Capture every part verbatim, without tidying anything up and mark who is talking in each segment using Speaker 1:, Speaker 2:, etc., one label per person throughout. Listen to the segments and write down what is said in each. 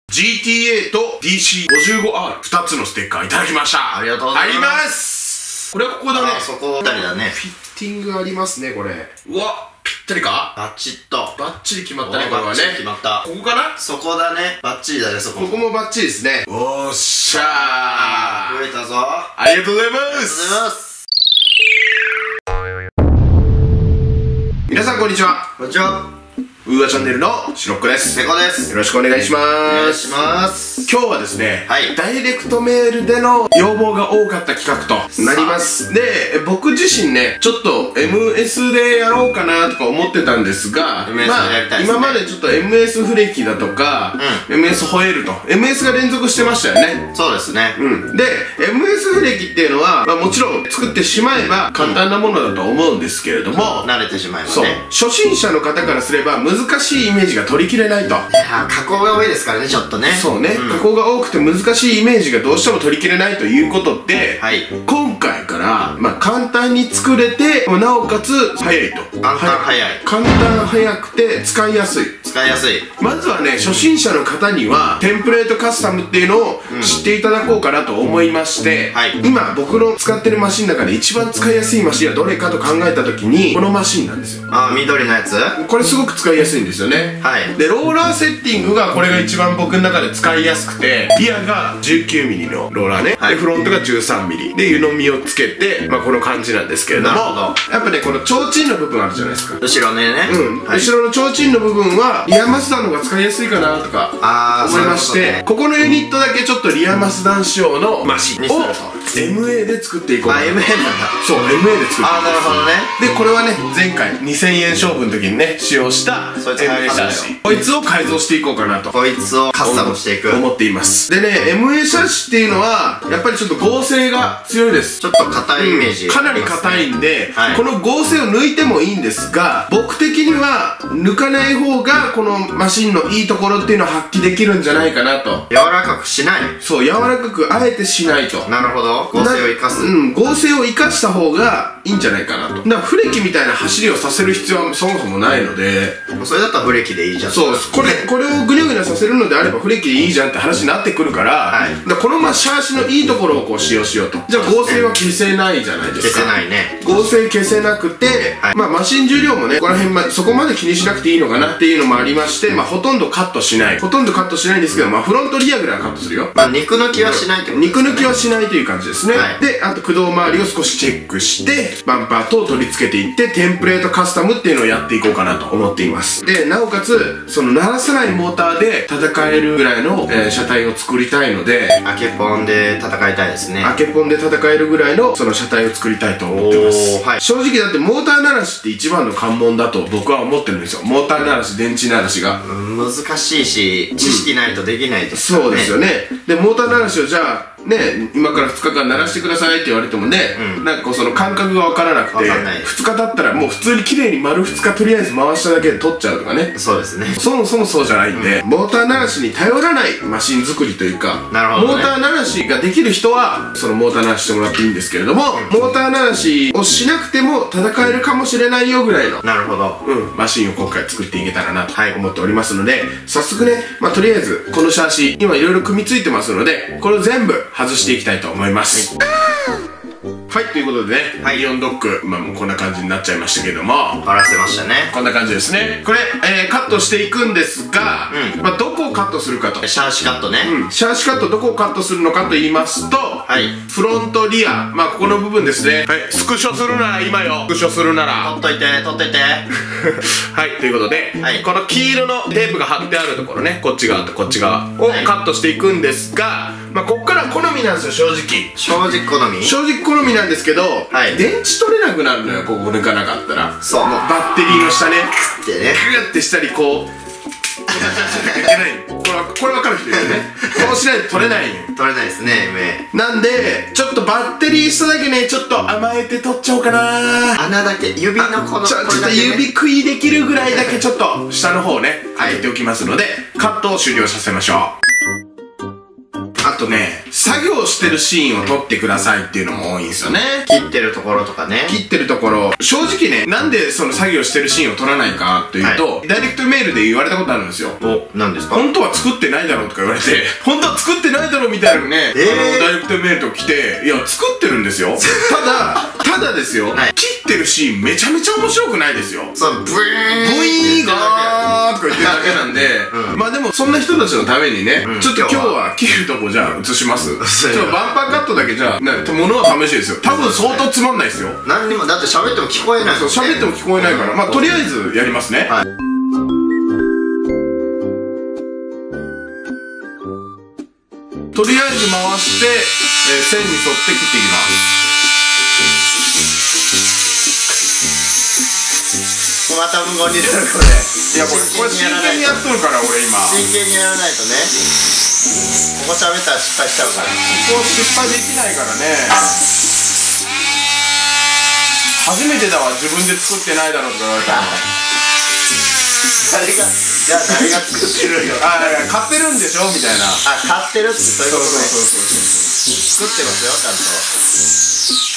Speaker 1: ジーティーエー と ディーシーごじゅうごアールふた つのステッカーいただきました。
Speaker 2: ありがとうございます。
Speaker 1: あります。これはここだね。
Speaker 2: あ、そこあたりだね。
Speaker 1: フィッティングありますね、これ。うわ、ぴったりか。
Speaker 2: バッチッと
Speaker 1: バッチリ決まったね、これはね。
Speaker 2: バッチリ決まった。
Speaker 1: ここかな。
Speaker 2: そこだね。バッチリだね、そこ。
Speaker 1: ここもバッチリですね。おっしゃー、
Speaker 2: 増えたぞ。
Speaker 1: ありがとうございます。
Speaker 2: ありがとうございます。
Speaker 1: 皆さんこんにちは。
Speaker 2: こんにちは。
Speaker 1: ウーアチャンネルのしろっこです。
Speaker 2: せこです。
Speaker 1: よろしくお願いします。
Speaker 2: お願いします。
Speaker 1: 今日はですね、
Speaker 2: はい、
Speaker 1: ダイレクトメールでの要望が多かった企画となります。で、僕自身ね、ちょっと エムエス でやろうかなとか思ってたんですが、
Speaker 2: エムエス でやりたいですね。
Speaker 1: 今までちょっと エムエス フレキだとか、うん、エムエス 吠えると、エムエス が連続してましたよね。
Speaker 2: そうですね。
Speaker 1: うん。で、エムエス フレキっていうのは、まあ、もちろん作ってしまえば簡単なものだと思うんですけれども、
Speaker 2: 慣れてしまいます
Speaker 1: そう。
Speaker 2: ね。
Speaker 1: 初心者の方からすれば難しいイメージが取りきれないと。
Speaker 2: いやー、加工が多いですからね、ちょっとね。
Speaker 1: そうね、
Speaker 2: うん、
Speaker 1: 加工が多くて難しいイメージがどうしても取りきれないということで、
Speaker 2: はい、
Speaker 1: 今回から、まあ、簡単に作れてなおかつ早いと。
Speaker 2: 簡単早い。
Speaker 1: 簡単早くて使いやすい。
Speaker 2: 使いやすい。
Speaker 1: まずはね、初心者の方にはテンプレートカスタムっていうのを知っていただこうかなと思いまして、うん、はい、今僕の使ってるマシンの中で一番使いやすいマシンはどれかと考えた時にこのマシンなんですよ。
Speaker 2: あー、緑のやつ。
Speaker 1: これすごく使いやすいんですよね。はい。で、ローラーセッティングがこれが一番僕の中で使いやすくて、リアが じゅうきゅうミリ のローラーね、はい、でフロントが じゅうさんミリ で湯飲みをつけて、まあこの感じなんですけれども、なるほど。やっぱね、この提灯の部分あるじゃないですか、
Speaker 2: 後ろね。うん、
Speaker 1: はい、後ろの提灯の部分はリアマスダの方が使いやすいかなとか思いまして、ね、ここのユニットだけちょっとリアマスダン仕様のマシンを エムエー で作っていこうかな。あ、エムエー なんだ。そう、エムエー で作っていこう。
Speaker 2: あー、なるほどね。
Speaker 1: で、これはね、前回にせんえん勝負の時にね使用した
Speaker 2: そいつ エムエー シャシ、
Speaker 1: こいつを改造していこうかなと、
Speaker 2: こいつをカスタムしていく
Speaker 1: 思っています。でね、 エムエー シャシっていうのはやっぱりちょっと合成が強いです。
Speaker 2: ちょっと硬いイメージ、
Speaker 1: うん、かなり硬いんで、はい、この合成を抜いてもいいんですが、僕的には抜かない方がこのマシンのいいところっていうのを発揮できるんじゃないかなと。
Speaker 2: 柔らかくしない。
Speaker 1: そう、柔らかくあえてしないと。
Speaker 2: なるほど。合成を生かす。
Speaker 1: うん、合成を生かした方がいいんじゃないかなと。だからフレキみたいな走りをさせる必要はそもそもないので、
Speaker 2: それだったらフレキでいいじゃん。
Speaker 1: そうです。これこれをグニャグニャさせるのであればフレキでいいじゃんって話になってくるから、はい、だからこのままシャーシのいいところをこう使用しようと。じゃあ合成は消せないじゃないですか。
Speaker 2: 消せないね。
Speaker 1: 合成消せなくて、はい、まあマシン重量もね、ここら辺までそこまで気にしなくていいのかなっていうのもありまして、まあほとんどカットしないほとんどカットしないんですけど、まあフロントリアぐらいはカットするよ。
Speaker 2: まあ肉抜きはしないってことですね。
Speaker 1: 肉抜きはしないという感じですね。はい、で、あと駆動周りを少しチェックしてバンパー等を取り付けていってテンプレートカスタムっていうのをやっていこうかなと思っています。で、なおかつその鳴らさないモーターで戦えるぐらいの、えー、車体を作りたいので、
Speaker 2: アケポンで戦いたいですね。
Speaker 1: アケポンで戦えるぐらいのその車体を作りたいと思ってます。はい、正直だってモーター鳴らしって一番の関門だと僕は思ってるんですよ。モーター鳴らし、電池鳴らしが
Speaker 2: 難しいし、知識ないとできないですからね。
Speaker 1: そうですよね。で、モーター鳴らしをじゃあね、今からふつかかん鳴らしてくださいって言われてもね、うん、なんかこうその感覚が分からなくて、ふつか経ったらもう普通に綺麗に丸ふつかとりあえず回しただけで取っちゃうとかね。
Speaker 2: そうですね。
Speaker 1: そもそもそうじゃないんで、うん、モーター鳴らしに頼らないマシン作りというか、なるほど、ね、モーター鳴らしができる人はそのモーター鳴らししてもらっていいんですけれども、うん、モーター鳴らしをしなくても戦えるかもしれないよぐらいの、
Speaker 2: なるほど、
Speaker 1: うん、マシンを今回作っていけたらなと思っておりますので、早速ね、まあとりあえずこのシャーシ今いろいろ組み付いてますので、これを全部外していきたいと思います。はい、はい、ということでね、はい、イオンドッグ、まあもうこんな感じになっちゃいましたけども、
Speaker 2: バラせましたね。こんな感じですね。
Speaker 1: これ、えー、カットしていくんですが、うん、まあどこをカットするかと。
Speaker 2: シャーシカットね。
Speaker 1: うん、シャーシカットどこをカットするのかと言いますと、はい、フロントリア、まあここの部分ですね。はい、スクショするなら今よ。スクショするなら。
Speaker 2: 取っといて、取っといて。
Speaker 1: はい、ということで、はい、この黄色のテープが貼ってあるところね、こっち側とこっち側をカットしていくんですが、まあこっから好みなんですよ、正直。
Speaker 2: 正直好み？
Speaker 1: 正直好みなんですけど、はい、電池取れなくなるのよ、ここ抜かなかったら。そう、もうバッテリーの下ね、でね、グッてしたりこういけない。これはこれ分かる人いるよね。こうしないと取れないよ。
Speaker 2: 取れないですね、目。
Speaker 1: なんでちょっとバッテリー下だけね、ちょっと甘えて取っちゃおうかな。
Speaker 2: 穴だけ、指のこの
Speaker 1: ちょっと指食いできるぐらいだけちょっと下の方ね開けておきますので、カットを終了させましょう。ああとね、作業してるシーンを撮ってくださいっていうのも多いんですよね。
Speaker 2: 切ってるところとかね。
Speaker 1: 切ってるところ、正直ね、なんでその作業してるシーンを撮らないかというと、はい、ダイレクトメールで言われたことあるんですよ。
Speaker 2: お、何ですか？
Speaker 1: 本当は作ってないだろうとか言われて、本当は作ってないだろうみたいなのね、えー、あのダイレクトメールとか来て、いや、作ってるんですよ。ただ、ただですよ、はい、切ってるシーンめちゃめちゃ面白くないですよ。
Speaker 2: そう、ブイーン
Speaker 1: ブイーガーとか言ってるだけなんで、うん、まあでもそんな人たちのためにね、うん、ちょっと今日は切るとこじゃあ映します。ちょっとバンパーカットだけじゃあ、ね、ものは試しですよ。多分相当つまんないですよ。
Speaker 2: 何にも、だって喋っても聞こえないもんね。
Speaker 1: そう、喋っても聞こえないから、まあとりあえずやりますね。はい、とりあえず回して、えー、線に沿って切っていきます。
Speaker 2: また無言になるこれ。
Speaker 1: いやこれこれ真剣にやっとるから俺今。
Speaker 2: 真剣にやらないとね。ここ喋ったら失敗しちゃうから。
Speaker 1: ここ失敗できないからね。初めてだわ、自分で作ってないだろうとか言われたの。
Speaker 2: 誰が、じゃあ誰が作ってるよ。
Speaker 1: あ、だから買ってるんでしょみたいな。
Speaker 2: あ、買ってるってそういうことね。
Speaker 1: そうそうそうそう。
Speaker 2: 作ってますよ、ちゃんと。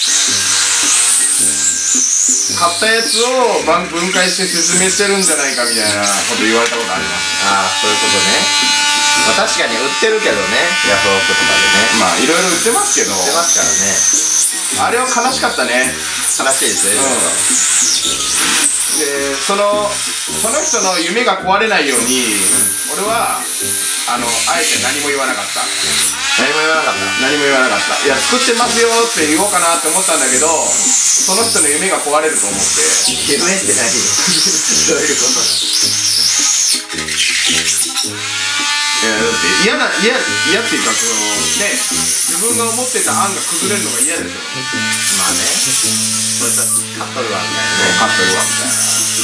Speaker 1: 買ったやつを分解して説明してるんじゃないかみたいなこと言われたことあります。
Speaker 2: ああ、そういうことね。まあ確かに売ってるけどね、ヤフオクとかでね。
Speaker 1: まあいろいろ売ってますけど。
Speaker 2: 売ってますからね。
Speaker 1: あれは悲しかったね。
Speaker 2: 悲しいですね。
Speaker 1: うん、で、そのその人の夢が壊れないように、うん、俺はあのあえて何も言わなかった。
Speaker 2: 何も言わなかった。
Speaker 1: 何も言わなかった。いや、作ってますよって言おうかなって思ったんだけど、その人の夢が壊れると思って。
Speaker 2: 夢って何？どういうことだ？
Speaker 1: いや、だって嫌な、嫌、嫌っていうか、そのね、自分が思ってた案が崩れるのが嫌でしょ。
Speaker 2: まあね、こいつは買っとるわみたいなね。
Speaker 1: 買っとるわみたいな。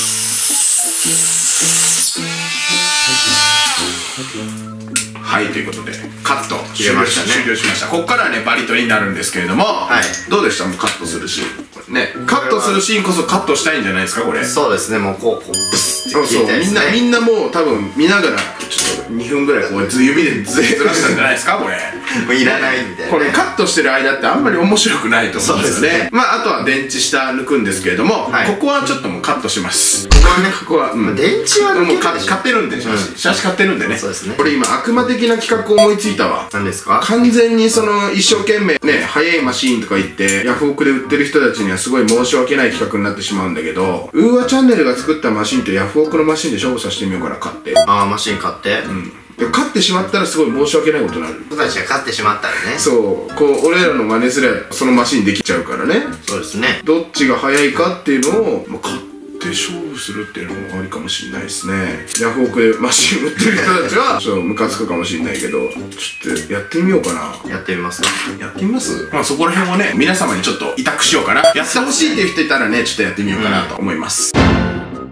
Speaker 1: はい、ということでカット
Speaker 2: 切れましたね。
Speaker 1: 終了しました。ここからはねバリ取りになるんですけれども、はい、どうでした？もうカットするシーンね、カットするシーンこそカットしたいんじゃないですかこれ。
Speaker 2: そうですね、もうこうこうブスって切りたいですね。
Speaker 1: そうそう、みんなみんなもう多分見ながらちょっとにふんぐらいこう指でずらしたんじゃないですかこれ。
Speaker 2: もういらないみたいな、ね、
Speaker 1: これカットしてる間ってあんまり面白くないと思うんですよね。まああとは電池下抜くんですけれども、はい、ここはちょっともうカットします。ここはね、ここは、うん、
Speaker 2: 電池は抜けるでしょ。
Speaker 1: もう買ってるんで、シャシ、シャシ買ってるんでね。
Speaker 2: そうですね。
Speaker 1: これ今悪魔的な企画を思いついたわ。
Speaker 2: 何ですか？
Speaker 1: 完全にその一生懸命ね、速いマシーンとか言ってヤフオクで売ってる人たちにはすごい申し訳ない企画になってしまうんだけど、ウーアチャンネルが作ったマシンとヤフオクのマシンで勝負させてみようから買って。
Speaker 2: ああ、マシン買って。
Speaker 1: うん。で勝ってしまったらすごい申し訳ないことになる。
Speaker 2: 人たちが勝ってしまったらね。
Speaker 1: そう、こう俺らの真似すればそのマシンできちゃうからね。
Speaker 2: そうですね。
Speaker 1: どっちが速いかっていうのを、まあ、買って勝負するっていうのもありかもしれないですね。ヤフオクでマシン売ってる人たちはちょっとムカつくかもしれないけど、ちょっとやってみようかな。
Speaker 2: やってみます。
Speaker 1: やってみます。まあそこら辺をね、皆様にちょっと委託しようかな。やってほしいっていう人いたらね、ちょっとやってみようかなと思います。うん、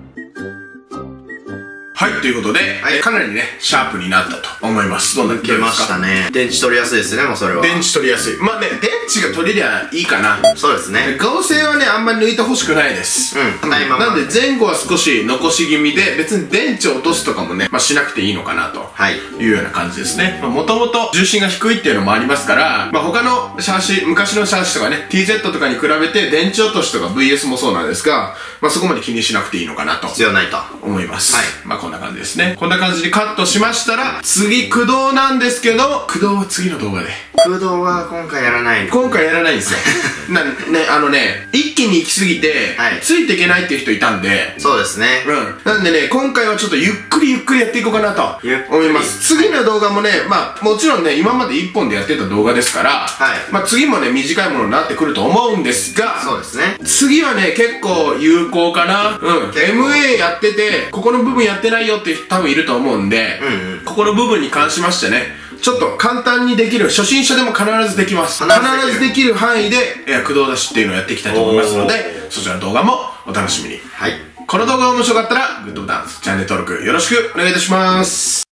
Speaker 1: はい、ということで、はい、かなりね、シャープになったと思います。どんな気がしますか？
Speaker 2: 出ましたね。電池取りやすいですね、もうそれは。
Speaker 1: 電池取りやすい。まあね、電池が取れりゃいいかな。
Speaker 2: そうですね。
Speaker 1: 合成はね、あんまり抜いてほしくないです。
Speaker 2: うん。ないまま。
Speaker 1: なんで前後は少し残し気味で、別に電池を落とすとかもね、まあしなくていいのかなと。はい。いうような感じですね。まあもともと重心が低いっていうのもありますから、まあ他のシャーシ、昔のシャーシとかね、ティーゼット とかに比べて電池落としとか ブイエス もそうなんですが、まあそこまで気にしなくていいのかなと。
Speaker 2: 必要ないと。
Speaker 1: 思います。
Speaker 2: はい。
Speaker 1: まあこんな感じですね。こんな感じでカットしましたら、次駆動なんですけど、駆動は次の動画で。
Speaker 2: 駆動は今回やらない。
Speaker 1: 今回やらないんですよ。な、ね、あのね、一気に行き過ぎて、はい、ついていけないっていう人いたんで。
Speaker 2: そうですね。
Speaker 1: うん。なんでね、今回はちょっとゆっくりゆっくりやっていこうかなと思います。次の動画もね、まあ、もちろんね、今まで一本でやってた動画ですから、はい。まあ次もね、短いものになってくると思うんですが、
Speaker 2: そうですね。
Speaker 1: 次はね、結構有効かな。うん。エムエー やってて、ここの部分やってないよっていう人多分いると思うんで、うんうん、ここの部分に関しましてね、ちょっと簡単にできる、初心者でも必ずできます。必ずできる範囲で、えー、駆動出しっていうのをやっていきたいと思いますので、そちらの動画もお楽しみに。はい。この動画が面白かったら、グッドボタン、チャンネル登録よろしくお願いいたします。